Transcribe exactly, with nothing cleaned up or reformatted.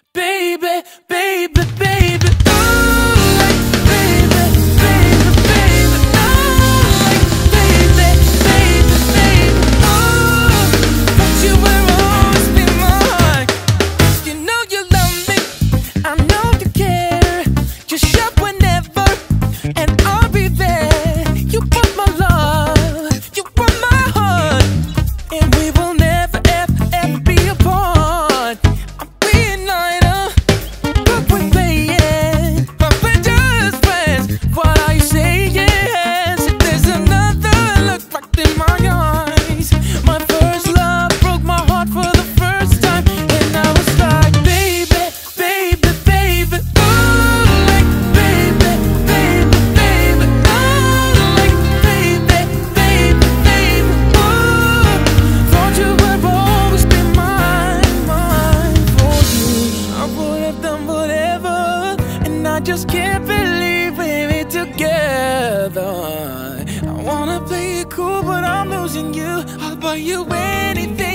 baby, baby, baby. Oh, like, baby, baby, baby. Oh, like, baby, baby, baby. Oh, thought you would always be mine. You know you love me, I know you care. Just show whenever, and I'll be there. You want my love, you want my heart, and we will never, ever, ever be apart. I'm reunited, but we're playing, but we're just friends. What are you saying? If there's another look right in my eyes. My first love broke my heart for the first time, and I was like, baby, baby, baby. Oh, like, baby, baby, baby. Oh, like, baby, baby, baby. Oh, thought you would always be mine, mine for you. I would have done whatever, and I just can't believe we're together. I wanna play it cool, but I'm losing you. I'll buy you anything.